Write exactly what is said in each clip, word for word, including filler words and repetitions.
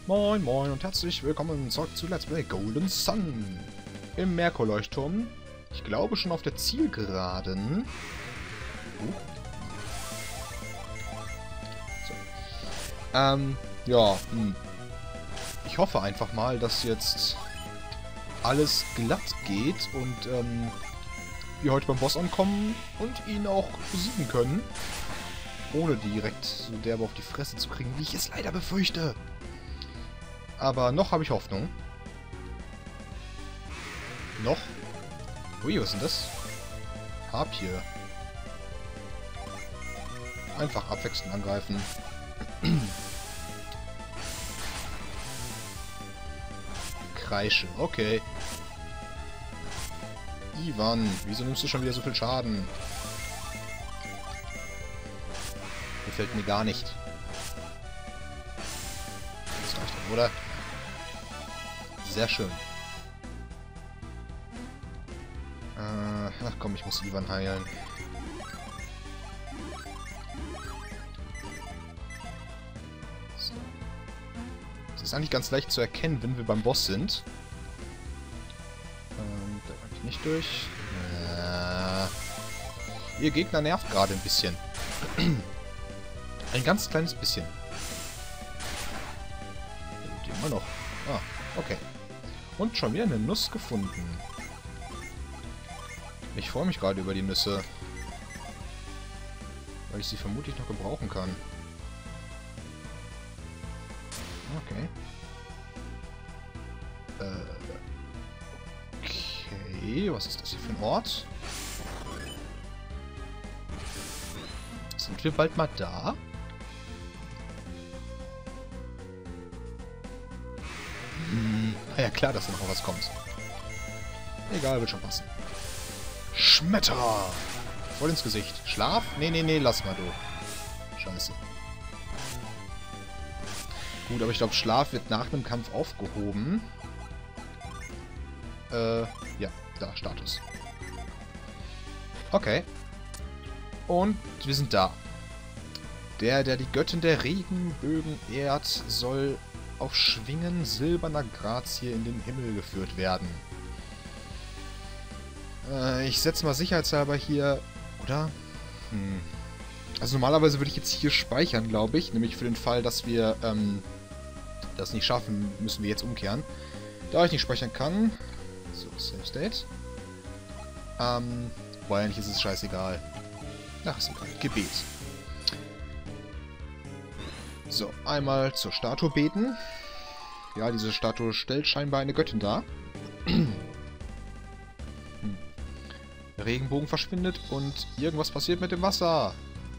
Moin moin und herzlich willkommen zurück zu Let's Play Golden Sun im Merkur-Leuchtturm. Ich glaube schon auf der Zielgeraden. Uh. So. Ähm, ja, hm. Ich hoffe einfach mal, dass jetzt alles glatt geht und ähm, wir heute beim Boss ankommen und ihn auch besiegen können. Ohne direkt so derbe auf die Fresse zu kriegen, wie ich es leider befürchte. Aber noch habe ich Hoffnung. Noch? Ui, was ist denn das? Harpie. Einfach abwechselnd angreifen. Kreische, okay. Ivan, wieso nimmst du schon wieder so viel Schaden? Gefällt mir gar nicht. Das reicht doch, oder? Sehr schön. Äh, ach komm, ich muss Ivan heilen. So. Es ist eigentlich ganz leicht zu erkennen, wenn wir beim Boss sind. Ähm, da war ich nicht durch. Äh, ihr Gegner nervt gerade ein bisschen. Ein ganz kleines bisschen. Die immer noch. Ah, okay. Und schon wieder eine Nuss gefunden. Ich freue mich gerade über die Nüsse. Weil ich sie vermutlich noch gebrauchen kann. Okay. Äh. Okay, was ist das hier für ein Ort? Sind wir bald mal da? Hm, ja klar, dass da noch was kommt. Egal, wird schon passen. Schmetter! Voll ins Gesicht. Schlaf? Nee, nee, nee, lass mal du. Scheiße. Gut, aber ich glaube, Schlaf wird nach dem Kampf aufgehoben. Äh, ja, da, Status. Okay. Und wir sind da. Der, der die Göttin der Regenbögen ehrt, soll auf Schwingen silberner Grazie in den Himmel geführt werden. Äh, ich setze mal sicherheitshalber hier... Oder? Hm. Also normalerweise würde ich jetzt hier speichern, glaube ich. Nämlich für den Fall, dass wir ähm, das nicht schaffen, müssen wir jetzt umkehren. Da ich nicht speichern kann... So, Save State. Ähm, weil eigentlich ist es scheißegal. Ach, ist egal. Gebet. So, einmal zur Statue beten. Ja, diese Statue stellt scheinbar eine Göttin dar. hm. Der Regenbogen verschwindet und irgendwas passiert mit dem Wasser.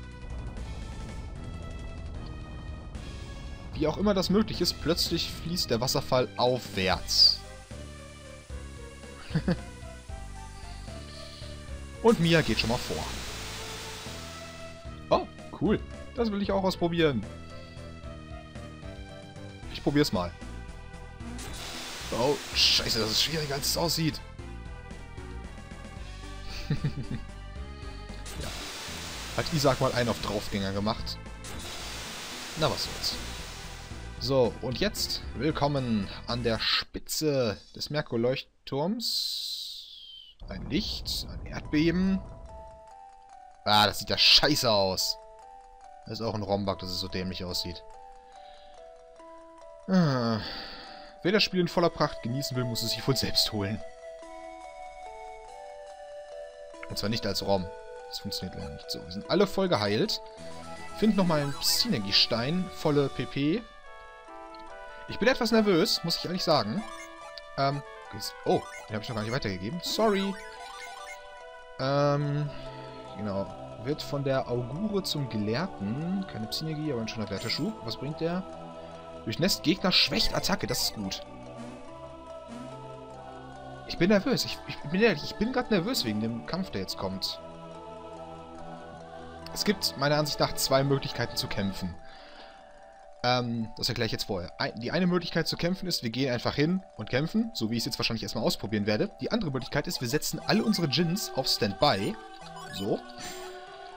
Wie auch immer das möglich ist, plötzlich fließt der Wasserfall aufwärts. Und Mia geht schon mal vor. Oh, cool. Das will ich auch ausprobieren. Ich probier's mal. Oh, scheiße, das ist schwieriger, als es aussieht. Ja. Hat Isaac mal einen auf Draufgänger gemacht. Na, was soll's. So, und jetzt willkommen an der Spitze des Merkur-Leuchtturms. Ein Licht, ein Erdbeben. Ah, das sieht ja scheiße aus. Das ist auch ein Rombak, dass es so dämlich aussieht. Ah. Wer das Spiel in voller Pracht genießen will, muss es sich wohl selbst holen. Und zwar nicht als ROM. Das funktioniert leider nicht so. Wir sind alle voll geheilt. Finden nochmal einen Synergiestein. Volle P P. Ich bin etwas nervös, muss ich ehrlich sagen. Ähm, oh, den habe ich noch gar nicht weitergegeben. Sorry. Ähm, genau. Wird von der Augure zum Gelehrten. Keine Psynergie, aber ein schöner Werteschub. Was bringt der? Durchnässt Gegner, schwächt Attacke. Das ist gut. Ich bin nervös. Ich, ich bin ehrlich, ich bin gerade nervös wegen dem Kampf, der jetzt kommt. Es gibt meiner Ansicht nach zwei Möglichkeiten zu kämpfen. Ähm, das erkläre ich jetzt vorher. Ein, die eine Möglichkeit zu kämpfen ist, wir gehen einfach hin und kämpfen, so wie ich es jetzt wahrscheinlich erstmal ausprobieren werde. Die andere Möglichkeit ist, wir setzen alle unsere Djinns auf Standby. So.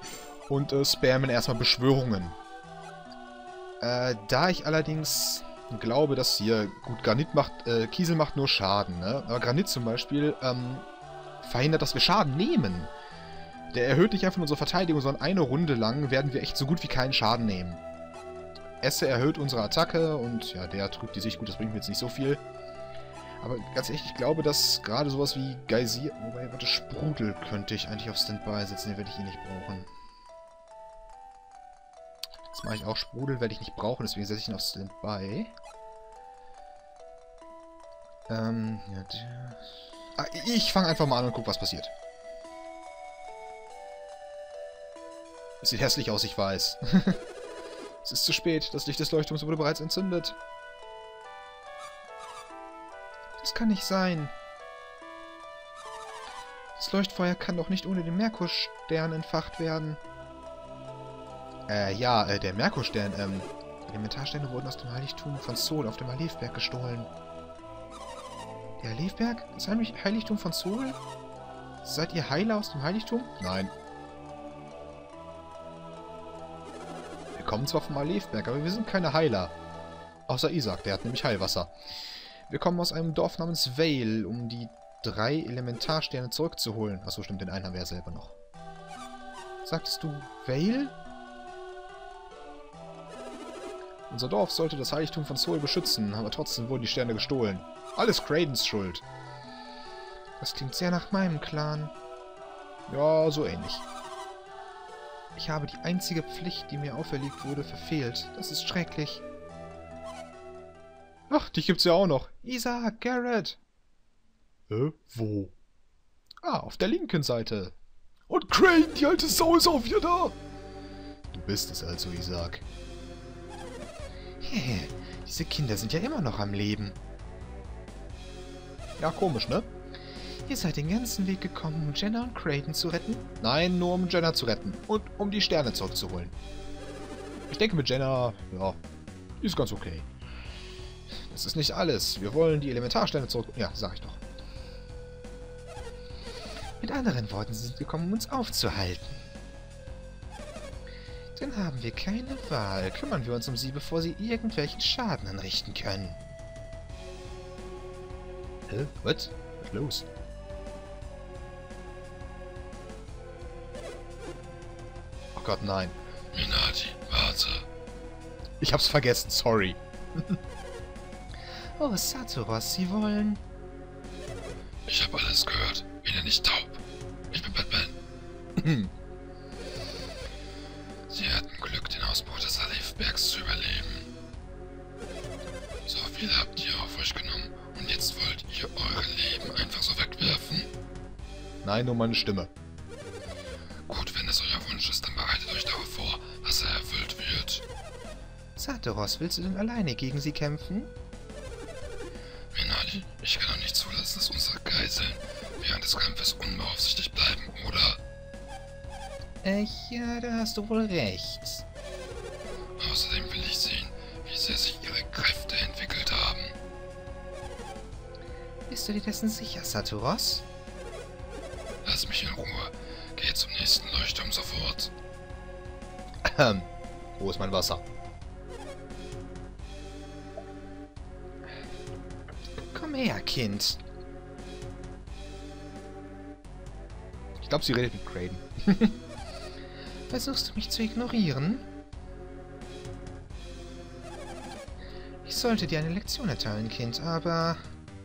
Und äh, spammen erstmal Beschwörungen. Äh, da ich allerdings glaube, dass hier... Gut, Granit macht... Äh, Kiesel macht nur Schaden, ne? Aber Granit zum Beispiel ähm, verhindert, dass wir Schaden nehmen. Der erhöht nicht einfach unsere Verteidigung, sondern eine Runde lang werden wir echt so gut wie keinen Schaden nehmen. Esse erhöht unsere Attacke und ja, der trübt die Sicht. Gut, das bringt mir jetzt nicht so viel. Aber ganz ehrlich, ich glaube, dass gerade sowas wie Geysir... Wobei, warte, Sprudel könnte ich eigentlich auf Standby setzen. Den werde ich eh nicht brauchen. Jetzt mache ich auch Sprudel, werde ich nicht brauchen, deswegen setze ich ihn auf Standby. Ähm, ja, der... Ah, ich fange einfach mal an und gucke, was passiert. Es sieht hässlich aus, ich weiß. Es ist zu spät, das Licht des Leuchtturms wurde bereits entzündet. Das kann nicht sein. Das Leuchtfeuer kann doch nicht ohne den Merkurstern entfacht werden. Äh, ja, äh, der Merkurstern, ähm, die Elementarsteine wurden aus dem Heiligtum von Sol auf dem Alevberg gestohlen. Der Alevberg? Das Heiligtum von Sol? Seid ihr Heiler aus dem Heiligtum? Nein. Wir kommen zwar vom Alevberg, aber wir sind keine Heiler. Außer Isaac, der hat nämlich Heilwasser. Wir kommen aus einem Dorf namens Vale, um die drei Elementarsterne zurückzuholen. Achso, stimmt, den einen haben wir ja selber noch. Sagtest du Vale? Unser Dorf sollte das Heiligtum von Sol beschützen, aber trotzdem wurden die Sterne gestohlen. Alles Cradens Schuld. Das klingt sehr nach meinem Clan. Ja, so ähnlich. Ich habe die einzige Pflicht, die mir auferlegt wurde, verfehlt. Das ist schrecklich. Ach, dich gibt's ja auch noch. Isaac, Garrett. Hä? Wo? Ah, auf der linken Seite. Und Crane, die alte Sau, ist auch wieder da. Du bist es also, Isaac. Hehe, diese Kinder sind ja immer noch am Leben. Ja, komisch, ne? Ihr seid den ganzen Weg gekommen, um Jenna und Creighton zu retten? Nein, nur um Jenna zu retten. Und um die Sterne zurückzuholen. Ich denke mit Jenna, ja, die ist ganz okay. Das ist nicht alles. Wir wollen die Elementarsterne zurück... Ja, sag ich doch. Mit anderen Worten, sie sind gekommen, um uns aufzuhalten. Dann haben wir keine Wahl. Kümmern wir uns um sie, bevor sie irgendwelchen Schaden anrichten können. Hä? Was? Was ist los? Oh Gott, nein. Minati, warte. Ich hab's vergessen, sorry. Oh, Saturos, Sie wollen... Ich habe alles gehört. Bin ja nicht taub. Ich bin Batman. Sie hatten Glück, den Ausbruch des Alevbergs zu überleben. So viel habt ihr auf euch genommen und jetzt wollt ihr eure Leben einfach so wegwerfen? Nein, nur meine Stimme. Gut, wenn es euer Wunsch ist, dann bereitet euch darauf vor, dass er erfüllt wird. Saturos, willst du denn alleine gegen sie kämpfen? Minati, ich kann doch nicht zulassen, dass unsere Geiseln während des Kampfes unbeaufsichtigt bleiben, oder? Äh, ja, da hast du wohl recht. Außerdem will ich sehen, wie sehr sich ihre Kräfte entwickelt haben. Bist du dir dessen sicher, Saturos? Lass mich in Ruhe. Geh zum nächsten Leuchtturm sofort. Ähm, wo ist mein Wasser? Komm her, Kind. Ich glaube, sie redet mit Creighton. Versuchst du mich zu ignorieren? Ich sollte dir eine Lektion erteilen, Kind, aber...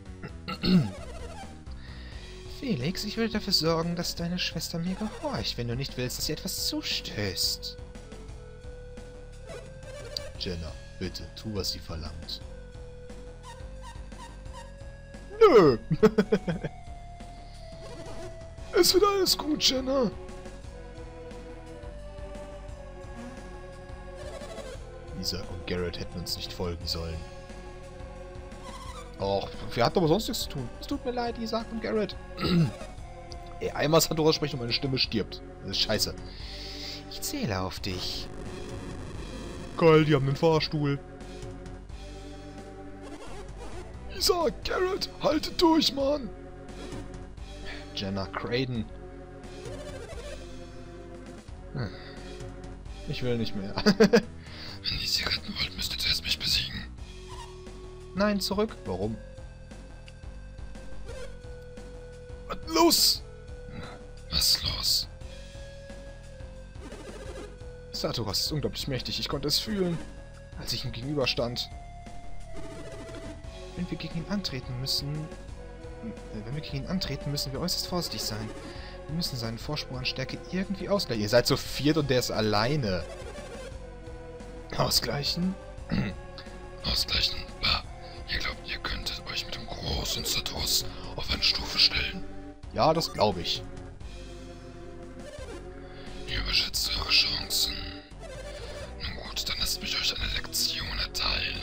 Felix, ich würde dafür sorgen, dass deine Schwester mir gehorcht, wenn du nicht willst, dass sie etwas zustößt. Jenna, bitte, tu, was sie verlangt. Nö! Es wird alles gut, Jenna. Isaac und Garrett hätten uns nicht folgen sollen. Och, wir hatten aber sonst nichts zu tun. Es tut mir leid, Isaac und Garrett. Ey, einmal Saturos spricht und meine Stimme stirbt. Das ist scheiße. Ich zähle auf dich. Geil, die haben einen Fahrstuhl. Isaac, Garrett, haltet durch, Mann! Jenna, Creighton. Hm. Ich will nicht mehr. Wenn ihr sie retten wollt, müsst ihr zuerst mich besiegen. Nein, zurück. Warum? Los! Was ist los? Satoras ist unglaublich mächtig. Ich konnte es fühlen, als ich ihm gegenüberstand. Wenn wir gegen ihn antreten müssen... Wenn wir gegen ihn antreten, müssen wir äußerst vorsichtig sein. Wir müssen seinen Vorsprung an Stärke irgendwie ausgleichen. Ihr seid so viert und der ist alleine. Ausgleichen? Ausgleichen? Bah. Ihr glaubt, ihr könntet euch mit dem großen Satoras auf eine Stufe stellen? Ja, das glaube ich. Ihr überschätzt eure Chancen. Nun gut, dann lasst mich euch eine Lektion erteilen.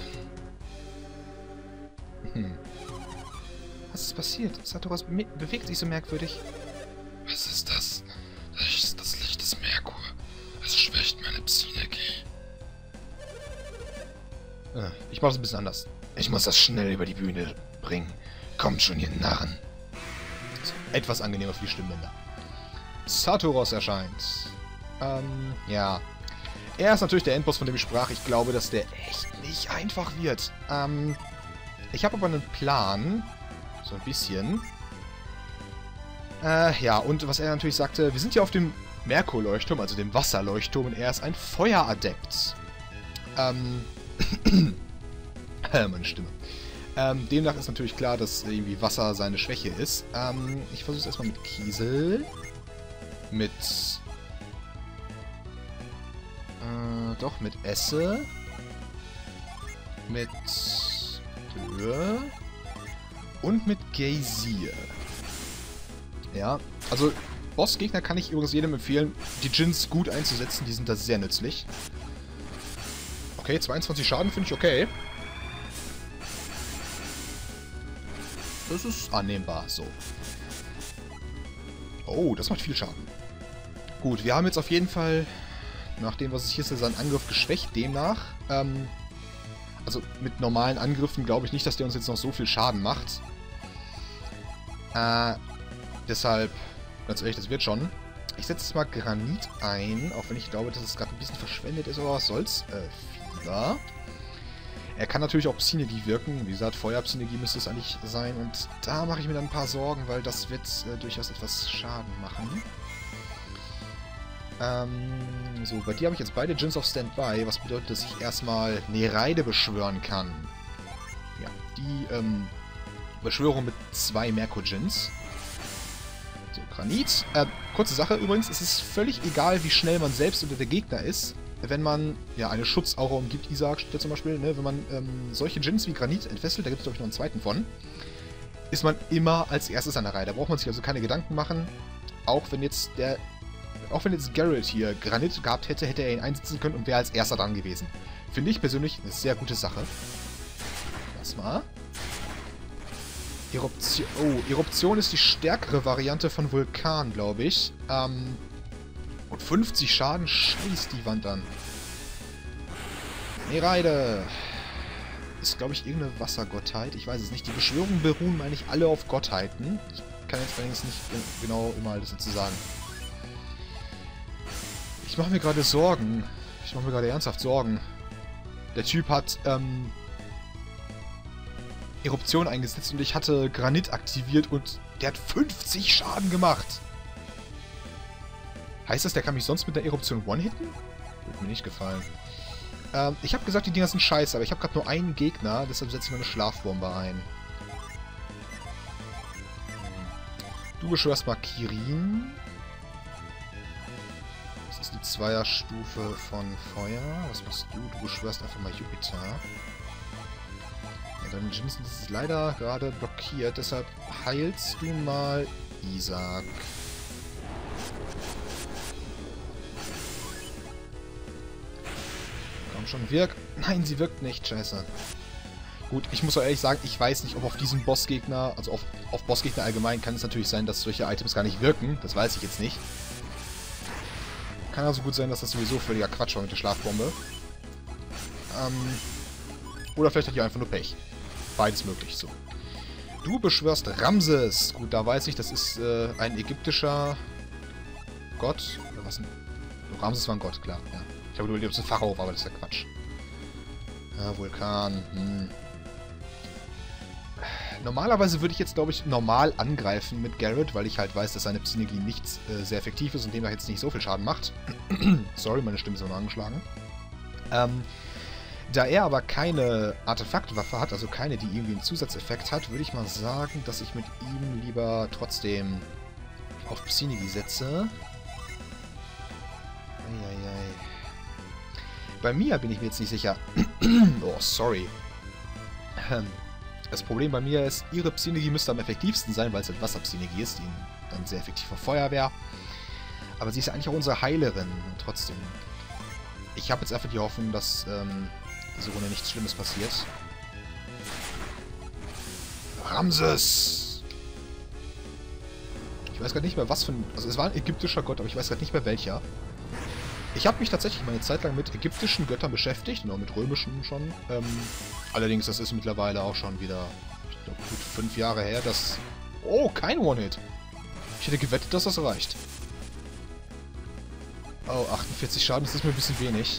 Hm. Was ist passiert? Satoras be bewegt sich so merkwürdig. Was ist das? Das ist das Licht des Merkur. Es schwächt meine Psynergie. Äh, ich mache es ein bisschen anders. Ich muss das schnell über die Bühne bringen. Kommt schon, ihr Narren. Etwas angenehmer für die Stimmbänder. Satoras erscheint. Ähm, ja. Er ist natürlich der Endboss, von dem ich sprach. Ich glaube, dass der echt nicht einfach wird. Ähm, ich habe aber einen Plan. So ein bisschen. Äh, ja, und was er natürlich sagte, wir sind hier auf dem Merkur-Leuchtturm, also dem Wasserleuchtturm, und er ist ein Feueradept. Ähm, meine Stimme. Ähm, demnach ist natürlich klar, dass irgendwie Wasser seine Schwäche ist. Ähm, ich versuche es erstmal mit Kiesel. Mit... Äh, doch, mit Esse. Mit Höhe. Und mit Geysir. Ja, also Bossgegner kann ich übrigens jedem empfehlen, die Djinns gut einzusetzen. Die sind da sehr nützlich. Okay, zweiundzwanzig Schaden finde ich okay. Das ist annehmbar, so. Oh, das macht viel Schaden. Gut, wir haben jetzt auf jeden Fall, nach dem, was es hier ist, seinen Angriff geschwächt. Demnach, ähm, also mit normalen Angriffen glaube ich nicht, dass der uns jetzt noch so viel Schaden macht. Äh, deshalb, ganz ehrlich, das wird schon. Ich setze jetzt mal Granit ein, auch wenn ich glaube, dass es gerade ein bisschen verschwendet ist, aber was soll's. Äh, Fieber. Er kann natürlich auch Psynergie wirken. Wie gesagt, Feuerpsynergie müsste es eigentlich sein. Und da mache ich mir dann ein paar Sorgen, weil das wird äh, durchaus etwas Schaden machen. Ähm, so, bei dir habe ich jetzt beide Djinns auf Standby, was bedeutet, dass ich erstmal Nereide beschwören kann. Ja, die, ähm, Beschwörung mit zwei Merkur-Djinns. So, Granit. Äh, kurze Sache übrigens, es ist völlig egal, wie schnell man selbst oder der Gegner ist. Wenn man, ja, eine Schutzaura umgibt, Isaac steht da zum Beispiel, ne, wenn man ähm, solche Djinns wie Granit entfesselt, da gibt es glaube ich noch einen zweiten von, ist man immer als erstes an der Reihe. Da braucht man sich also keine Gedanken machen. Auch wenn jetzt der, auch wenn jetzt Geralt hier Granit gehabt hätte, hätte er ihn einsetzen können und wäre als erster dran gewesen. Finde ich persönlich eine sehr gute Sache. Das mal. Eruption. Oh, Eruption ist die stärkere Variante von Vulkan, glaube ich. Ähm, und fünfzig Schaden scheißt die Wand an. Nereide. Ist, glaube ich, irgendeine Wassergottheit. Ich weiß es nicht. Die Beschwörungen beruhen, meine ich, alle auf Gottheiten. Ich kann jetzt allerdings nicht genau immer alles dazu sagen. Ich mache mir gerade Sorgen. Ich mache mir gerade ernsthaft Sorgen. Der Typ hat, ähm... Eruption eingesetzt und ich hatte Granit aktiviert und der hat fünfzig Schaden gemacht. Heißt das, der kann mich sonst mit der Eruption one-hitten? Würde mir nicht gefallen. Ähm, ich habe gesagt, die Dinger sind scheiße, aber ich habe gerade nur einen Gegner, deshalb setze ich mal eine Schlafbombe ein. Du beschwörst mal Kirin. Das ist die Zweierstufe von Feuer. Was machst du? Du beschwörst einfach mal Jupiter. Deine Djinns ist leider gerade blockiert, deshalb heilst du mal Isaac. Komm schon, wirk. Nein, sie wirkt nicht, scheiße. Gut, ich muss auch ehrlich sagen, ich weiß nicht, ob auf diesen Bossgegner, also auf, auf Bossgegner allgemein, kann es natürlich sein, dass solche Items gar nicht wirken. Das weiß ich jetzt nicht. Kann also gut sein, dass das sowieso völliger Quatsch war mit der Schlafbombe. Ähm, oder vielleicht hat die einfach nur Pech. Beides möglich, so. Du beschwörst Ramses. Gut, da weiß ich, das ist äh, ein ägyptischer Gott. Oder was denn? Ramses war ein Gott, klar, ja. Ich habe überlegt, ob es ein Pharao war, aber das ist ja Quatsch. Ja, Vulkan. Hm. Normalerweise würde ich jetzt, glaube ich, normal angreifen mit Garrett, weil ich halt weiß, dass seine Psynergie nicht äh, sehr effektiv ist und demnach jetzt nicht so viel Schaden macht. Sorry, meine Stimme ist auch noch angeschlagen. Ähm, da er aber keine Artefaktwaffe hat, also keine, die irgendwie einen Zusatzeffekt hat, würde ich mal sagen, dass ich mit ihm lieber trotzdem auf Psynergie setze. Eieiei. Bei Mia bin ich mir jetzt nicht sicher. Oh, sorry. Das Problem bei Mia ist, ihre Psynergie müsste am effektivsten sein, weil es halt Wasserpsynergie ist, die dann sehr effektiv auf Feuerwehr. Aber sie ist ja eigentlich auch unsere Heilerin. Und trotzdem. Ich habe jetzt einfach die Hoffnung, dass ähm, diese Runde nichts Schlimmes passiert. Ramses! Ich weiß gerade nicht mehr, was für ein... Also es war ein ägyptischer Gott, aber ich weiß gerade nicht mehr welcher. Ich habe mich tatsächlich mal eine Zeit lang mit ägyptischen Göttern beschäftigt und auch mit römischen schon. Ähm, allerdings, das ist mittlerweile auch schon wieder, ich glaube, gut fünf Jahre her, dass... Oh, kein One-Hit! Ich hätte gewettet, dass das reicht. Oh, achtundvierzig Schaden, das ist mir ein bisschen wenig.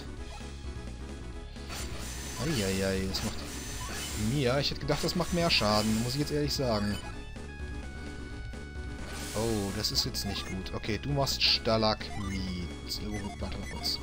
Eieiei, das macht... Mia, ich hätte gedacht, das macht mehr Schaden, muss ich jetzt ehrlich sagen. Oh, das ist jetzt nicht gut. Okay, du machst Stalagmit. Oh, warte mal kurz.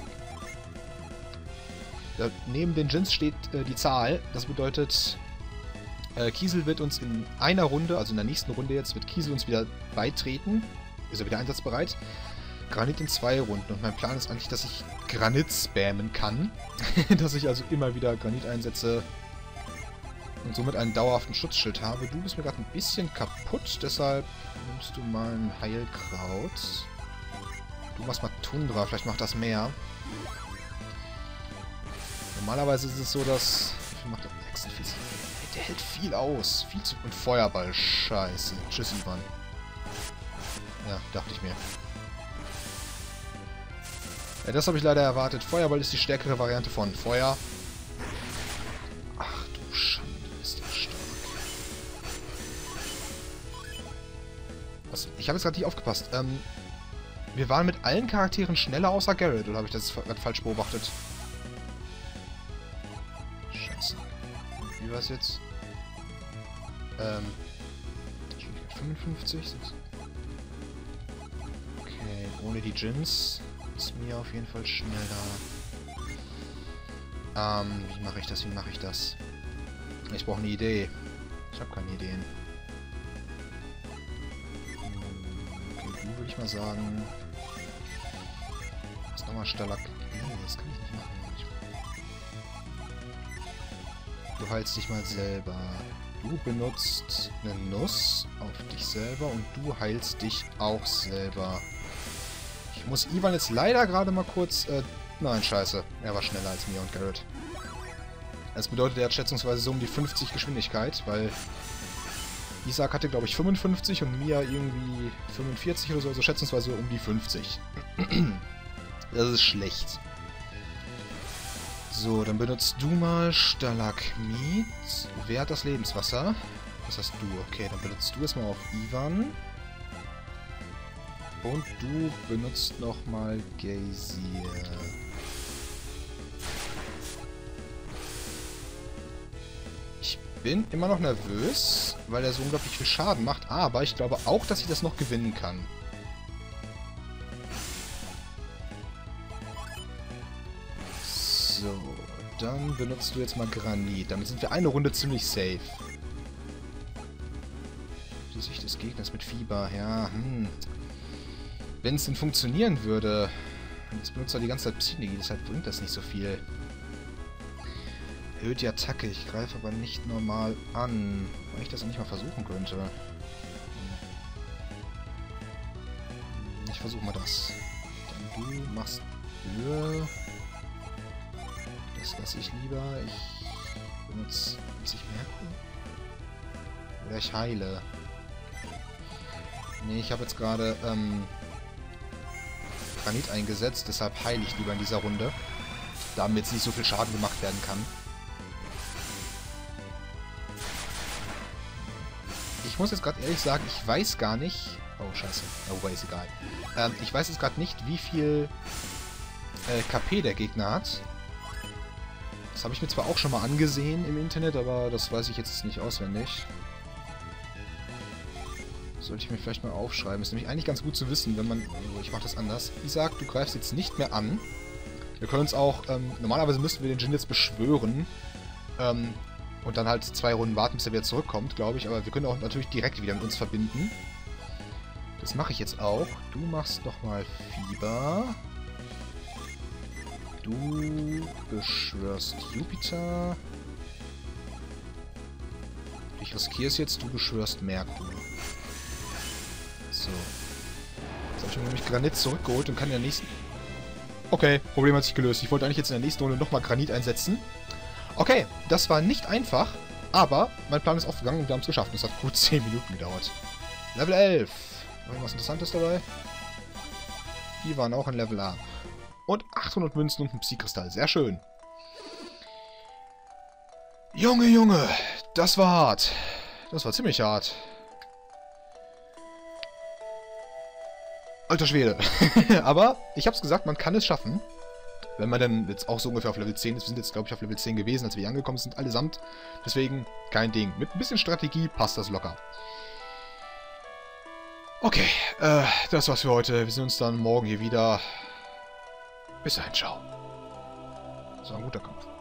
Da, neben den Djinns steht äh, die Zahl. Das bedeutet, äh, Kiesel wird uns in einer Runde, also in der nächsten Runde jetzt, wird Kiesel uns wieder beitreten. Ist er wieder einsatzbereit. Granit in zwei Runden. Und mein Plan ist eigentlich, dass ich Granit spammen kann. Dass ich also immer wieder Granit einsetze und somit einen dauerhaften Schutzschild habe. Du bist mir gerade ein bisschen kaputt, deshalb nimmst du mal ein Heilkraut. Du machst mal Tundra, vielleicht macht das mehr. Normalerweise ist es so, dass... Wie viel macht der? sechsundvierzig. Der hält viel aus. Viel zu... Und Feuerball. Scheiße. Tschüss, Ivan. Ja, dachte ich mir. Ja, das habe ich leider erwartet. Feuerball ist die stärkere Variante von Feuer. Ach du Schande, ist der stark. Was? Ich habe jetzt gerade nicht aufgepasst. Ähm, wir waren mit allen Charakteren schneller außer Garrett, oder habe ich das gerade falsch beobachtet? Scheiße. Wie war es jetzt? Ähm. fünfundfünfzig? Okay, ohne die Djinns ist mir auf jeden Fall schneller. Ähm, wie mache ich das? Wie mache ich das? Ich brauche eine Idee. Ich habe keine Ideen. Okay, du würde ich mal sagen. Was nochmal Stalag. Nee, das kann ich nicht machen. Du heilst dich mal selber. Du benutzt eine Nuss auf dich selber und du heilst dich auch selber. Ich muss Ivan jetzt leider gerade mal kurz... Äh, nein, scheiße. Er war schneller als Mia und Garrett. Das bedeutet, er hat schätzungsweise so um die fünfzig Geschwindigkeit, weil Isaac hatte, glaube ich, fünfundfünfzig und Mia irgendwie fünfundvierzig oder so, also schätzungsweise um die fünfzig. Das ist schlecht. So, dann benutzt du mal Stalagmit. Wer hat das Lebenswasser? Das hast du. Okay, dann benutzt du es mal auf Ivan. Und du benutzt nochmal Geysir. Ich bin immer noch nervös, weil er so unglaublich viel Schaden macht, aber ich glaube auch, dass ich das noch gewinnen kann. So, dann benutzt du jetzt mal Granit. Damit sind wir eine Runde ziemlich safe. Die Sicht des Gegners mit Fieber, ja, hm. Wenn es denn funktionieren würde. Jetzt benutzt er die ganze Zeit Psynergie, deshalb bringt das nicht so viel. Erhöht die Attacke, ich greife aber nicht normal an. Wenn ich das nicht mal versuchen könnte. Ich versuche mal das. Dann du machst Höhe. Das lasse ich lieber. Ich benutze... Benutze ich Merkur? Oder ich heile. Nee, ich habe jetzt gerade ähm, Granit eingesetzt, deshalb heile ich lieber in dieser Runde. Damit jetzt nicht so viel Schaden gemacht werden kann. Ich muss jetzt gerade ehrlich sagen, ich weiß gar nicht... Oh, scheiße. Oh, wobei, ist egal. Ähm, ich weiß jetzt gerade nicht, wie viel äh, K P der Gegner hat. Das habe ich mir zwar auch schon mal angesehen im Internet, aber das weiß ich jetzt nicht auswendig. Sollte ich mir vielleicht mal aufschreiben. Ist nämlich eigentlich ganz gut zu wissen, wenn man... Oh, ich mache das anders. Isaac, du greifst jetzt nicht mehr an. Wir können uns auch... Ähm, normalerweise müssten wir den Djinn jetzt beschwören. Ähm, und dann halt zwei Runden warten, bis er wieder zurückkommt, glaube ich. Aber wir können auch natürlich direkt wieder mit uns verbinden. Das mache ich jetzt auch. Du machst nochmal Fieber. Du beschwörst Jupiter. Ich riskiere es jetzt, du beschwörst Merkur. So. Jetzt habe ich mir nämlich Granit zurückgeholt und kann in der nächsten... Okay, Problem hat sich gelöst. Ich wollte eigentlich jetzt in der nächsten Runde nochmal Granit einsetzen. Okay, das war nicht einfach, aber mein Plan ist aufgegangen und wir haben es geschafft. Das hat gut zehn Minuten gedauert. Level elf. Irgendwas Interessantes dabei? Die waren auch in Level A. Und achthundert Münzen und ein Psykristall. Sehr schön. Junge, Junge. Das war hart. Das war ziemlich hart. Alter Schwede. Aber ich hab's gesagt, man kann es schaffen. Wenn man dann jetzt auch so ungefähr auf Level zehn ist. Wir sind jetzt, glaube ich, auf Level zehn gewesen, als wir hier angekommen sind, allesamt. Deswegen kein Ding. Mit ein bisschen Strategie passt das locker. Okay, äh, das war's für heute. Wir sehen uns dann morgen hier wieder. Bis dahin, ciao. Das war ein guter Kampf.